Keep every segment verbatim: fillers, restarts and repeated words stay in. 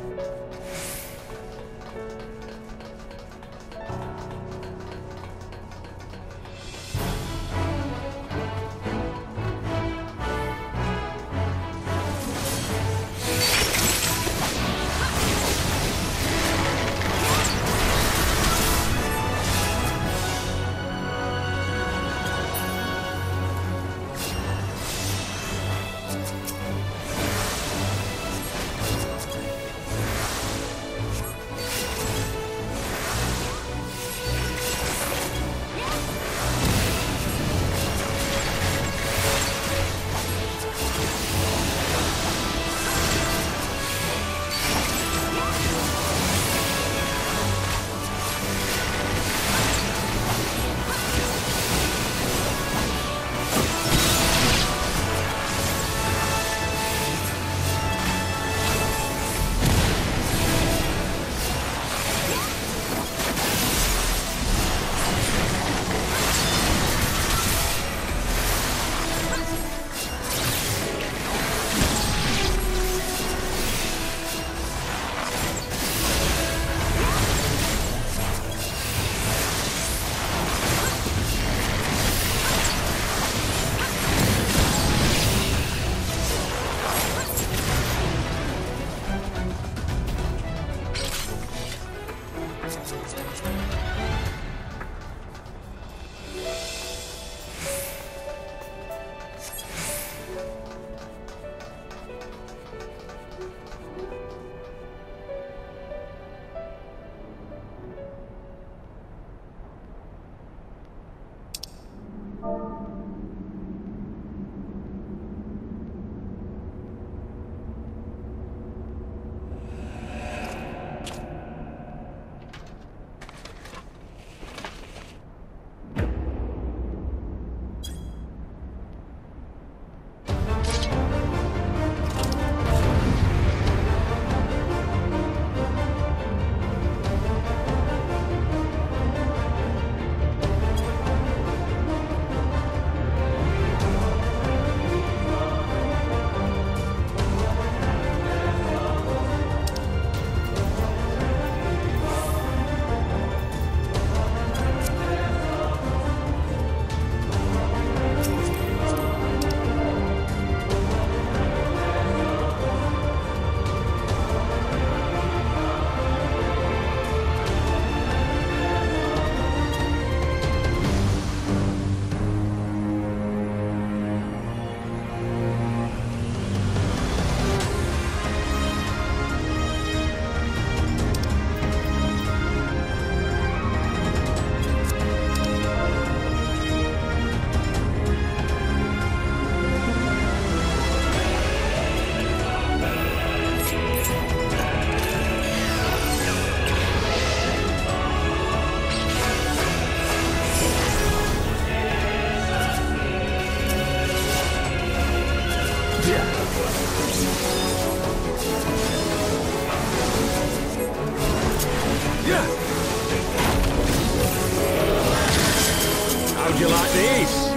How'd you like these?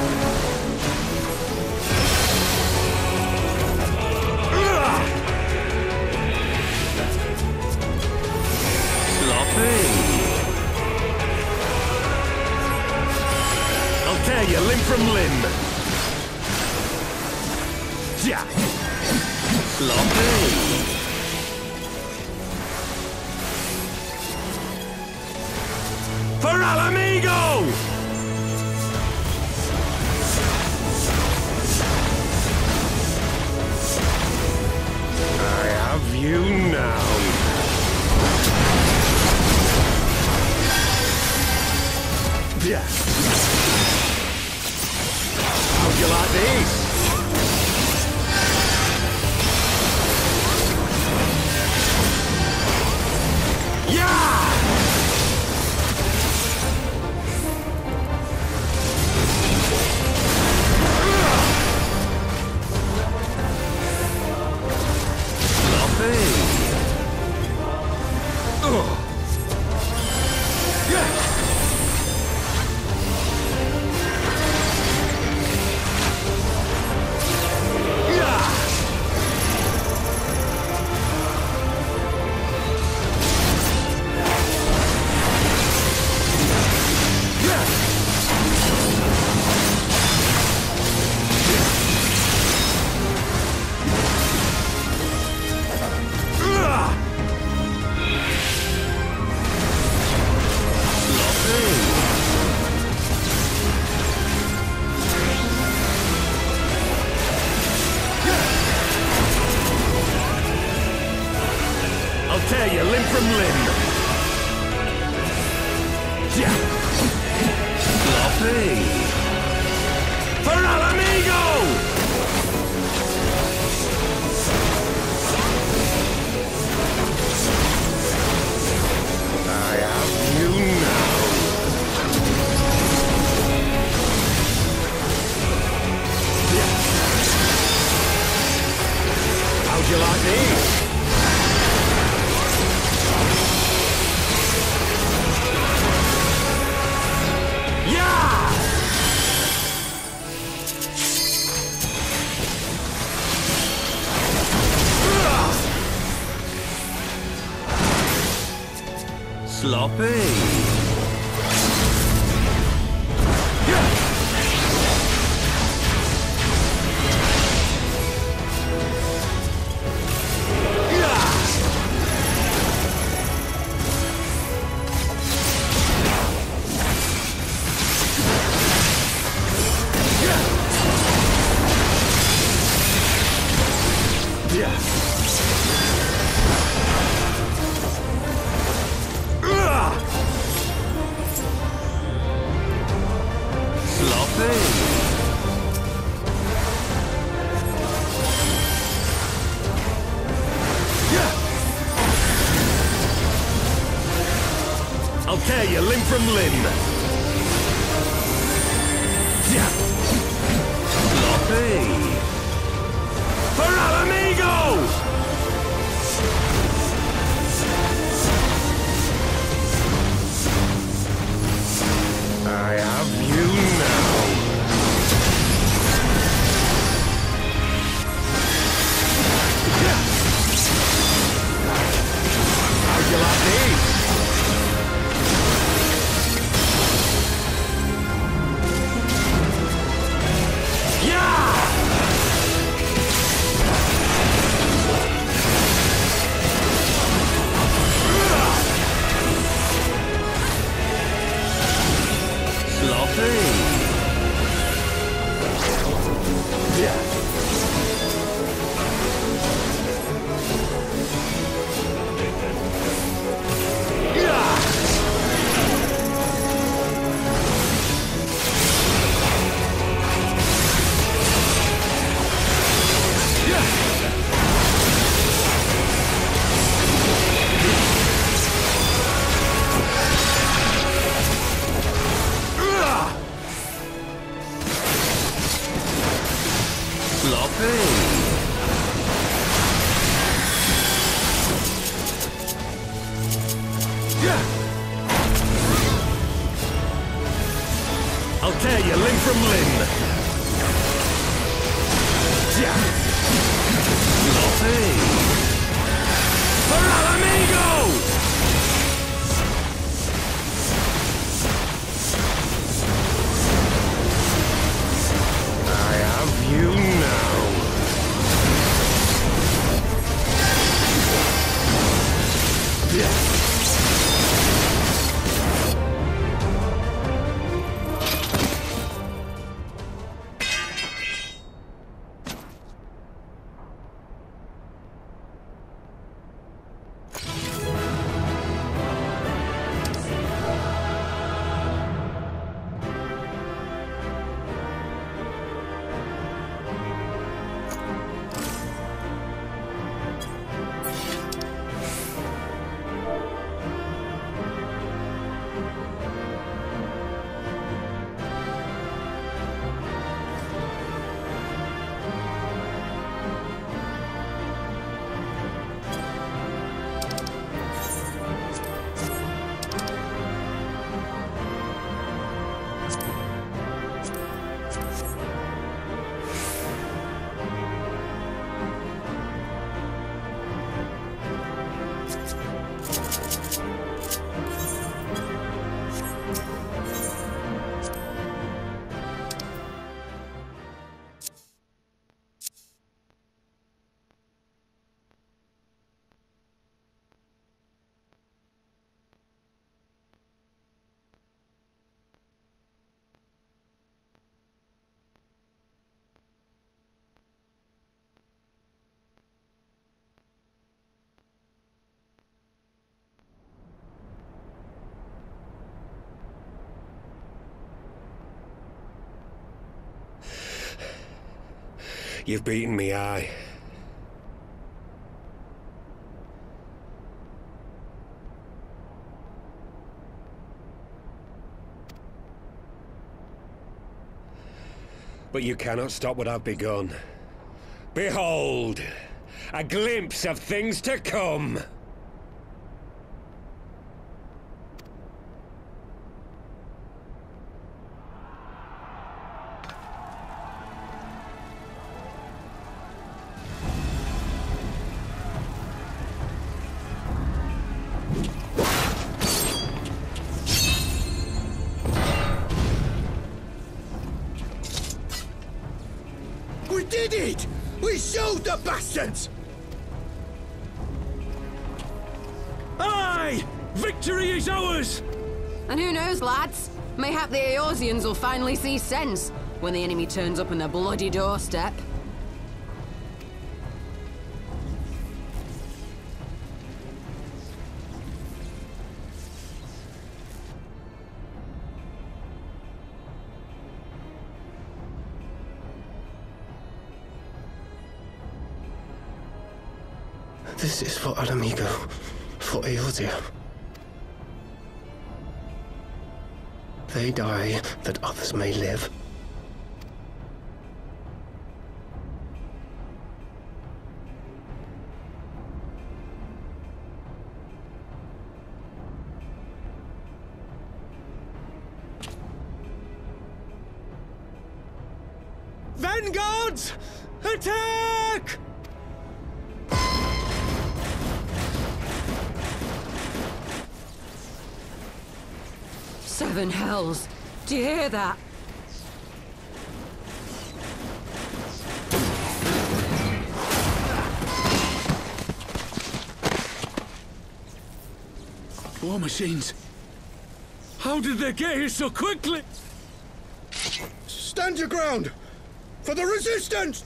Sloppy. I'll tear you limb from limb. Yeah. Sloppy. For Alamigo! I have you now. Yeah. How'd you like these? I'll tear you limb from limb. Yeah. Sloppy. For Al Amigo! I have you now. Yeah. How'd you like these? Sloppy. Yeah. Yeah. Yeah. Yeah. I'll tear you limb from limb. Yeah. Sloppy. For Al Amigo! I have you now. Yeah. How'd you like these? I'll tear you limb from limb. Yeah. Sloppy. For Al Amigo! I have you now. Yeah. You've beaten me, aye. But you cannot stop what I've begun. Behold! A glimpse of things to come! We did it! We showed the bastards! Aye! Victory is ours! And who knows, lads? Mayhap the Eorzeans will finally see sense when the enemy turns up on their bloody doorstep. This is for Alamigo, for Eorzea. They die that others may live. Vanguards! Attack! Seven hells. Do you hear that? War machines. How did they get here so quickly? Stand your ground! For the resistance!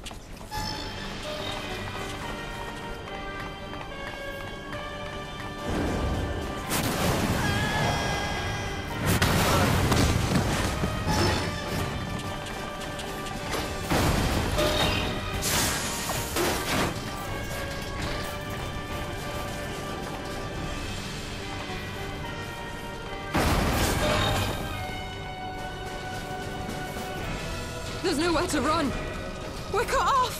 There's nowhere to run. We're cut off.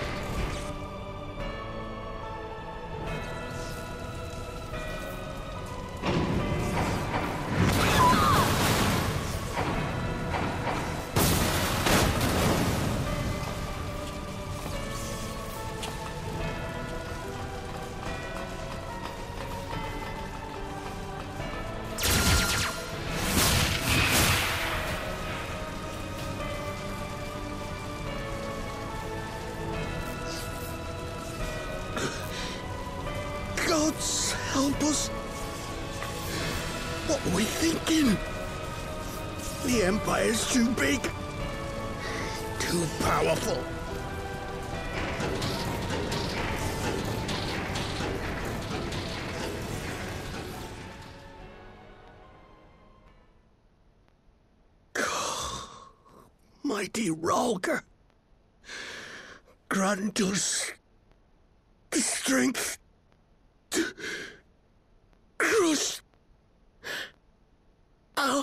Gods help us! What were we thinking? The Empire's too big. Too powerful. Mighty Rolger, grant us the strength to crush our...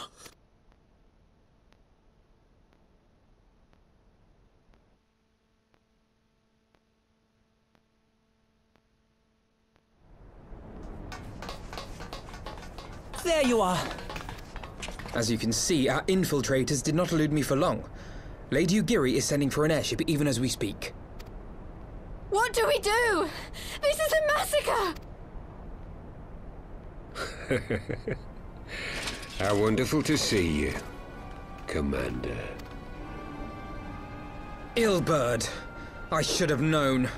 There you are! As you can see, our infiltrators did not elude me for long. Lady Ugiri is sending for an airship even as we speak. What do we do? This is a massacre! How wonderful to see you, Commander. Ill-bird. I should have known.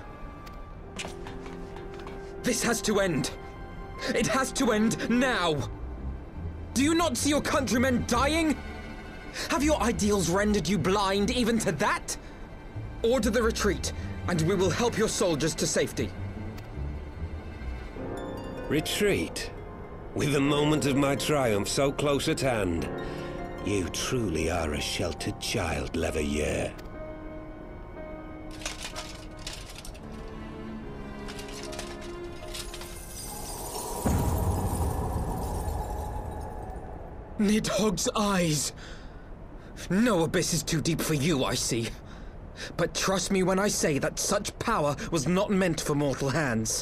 This has to end. It has to end now. Do you not see your countrymen dying? Have your ideals rendered you blind even to that? Order the retreat, and we will help your soldiers to safety. Retreat? With the moment of my triumph so close at hand? You truly are a sheltered child, Leverrier. Nidhogg's eyes. No abyss is too deep for you, I see. But trust me when I say that such power was not meant for mortal hands.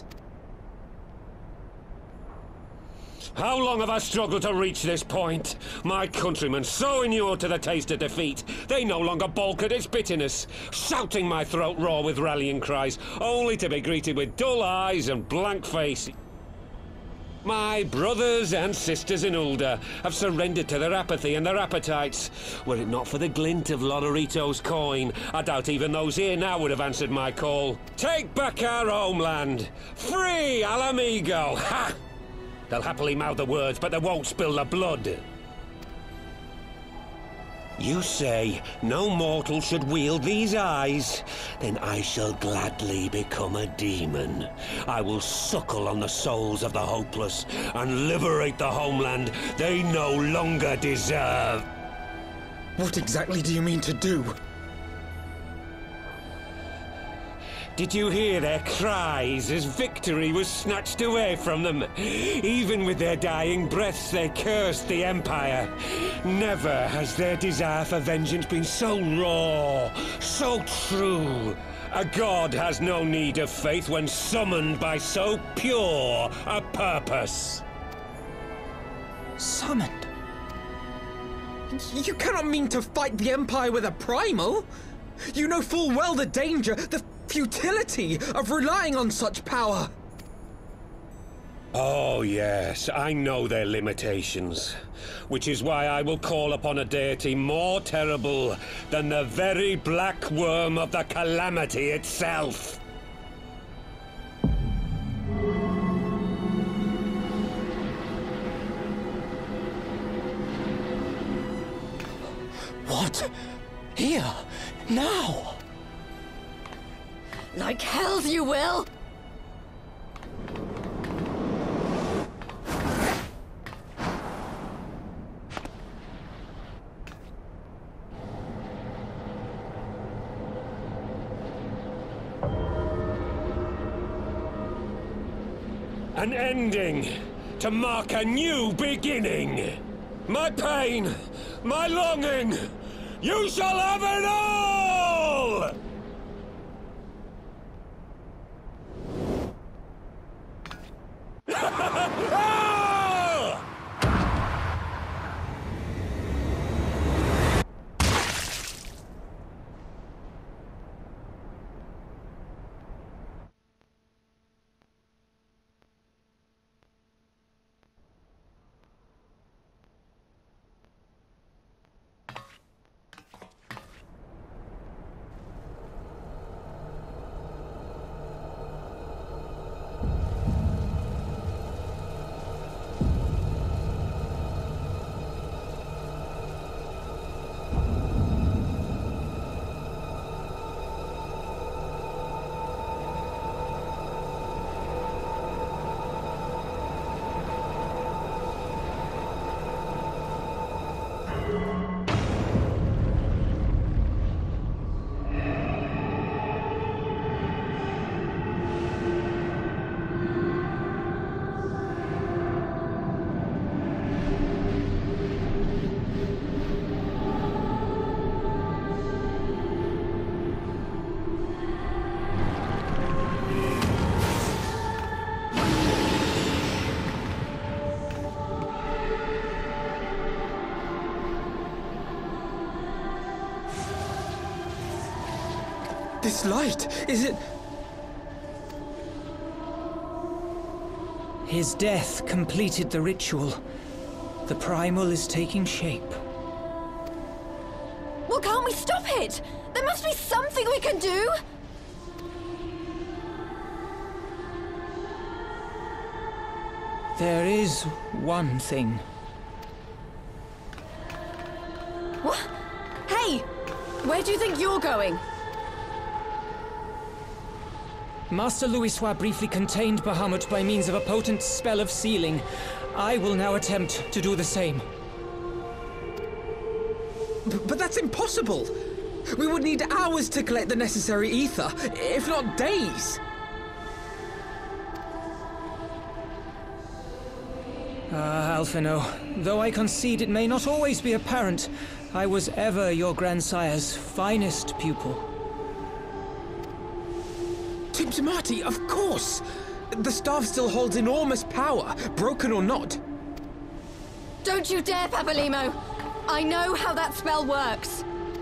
How long have I struggled to reach this point? My countrymen, so inured to the taste of defeat, they no longer balk at its bitterness, shouting my throat raw with rallying cries, only to be greeted with dull eyes and blank face. My brothers and sisters in Ulda have surrendered to their apathy and their appetites. Were it not for the glint of Lonorito's coin, I doubt even those here now would have answered my call. Take back our homeland! Free Al Amigo! Ha! They'll happily mouth the words, but they won't spill the blood. You say no mortal should wield these eyes? Then I shall gladly become a demon. I will suckle on the souls of the hopeless and liberate the homeland they no longer deserve. What exactly do you mean to do? Did you hear their cries as victory was snatched away from them? Even with their dying breaths, they cursed the Empire. Never has their desire for vengeance been so raw, so true. A god has no need of faith when summoned by so pure a purpose. Summoned? You cannot mean to fight the Empire with a primal! You know full well the danger, the futility of relying on such power! Oh yes, I know their limitations. Which is why I will call upon a deity more terrible than the very black worm of the calamity itself. What? Here? Now? Like hells you will! An ending to mark a new beginning. My pain, my longing, you shall have it all! This light, is it... His death completed the ritual. The primal is taking shape. Well, can't we stop it? There must be something we can do! There is one thing. What? Hey! Where do you think you're going? Master Louisoix briefly contained Bahamut by means of a potent spell of sealing. I will now attempt to do the same. B- but that's impossible! We would need hours to collect the necessary ether, if not days! Ah, Alphino, though I concede it may not always be apparent, I was ever your grandsire's finest pupil. Tiptimati, of course! The staff still holds enormous power, broken or not. Don't you dare, Papalymo! I know how that spell works!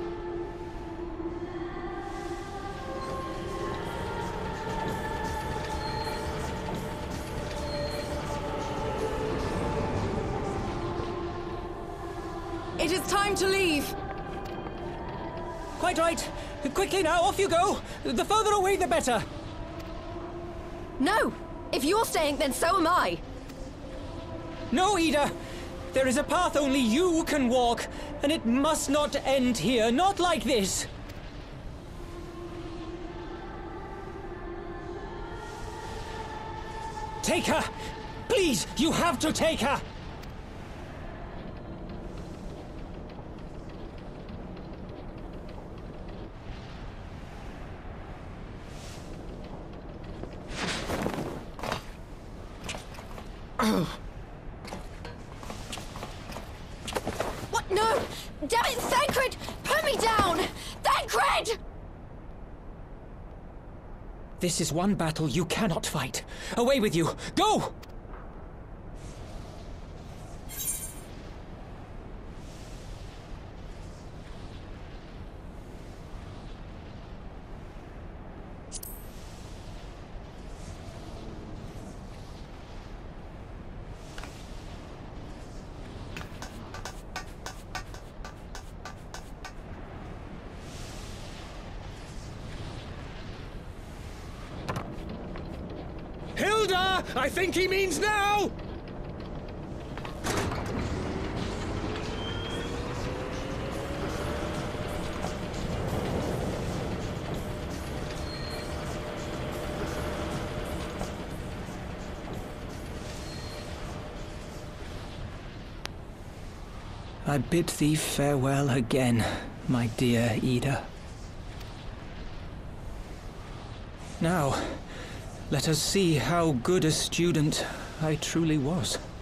It is time to leave! Quite right. Quickly now, off you go! The further away, the better! No! If you're staying, then so am I! No, Ida! There is a path only you can walk, and it must not end here, not like this! Take her! Please, you have to take her! What? No! Damn it, Thancred! Put me down! Thancred! This is one battle you cannot fight. Away with you! Go! Hilda! I think he means now! I bid thee farewell again, my dear Ida. Now, let us see how good a student I truly was.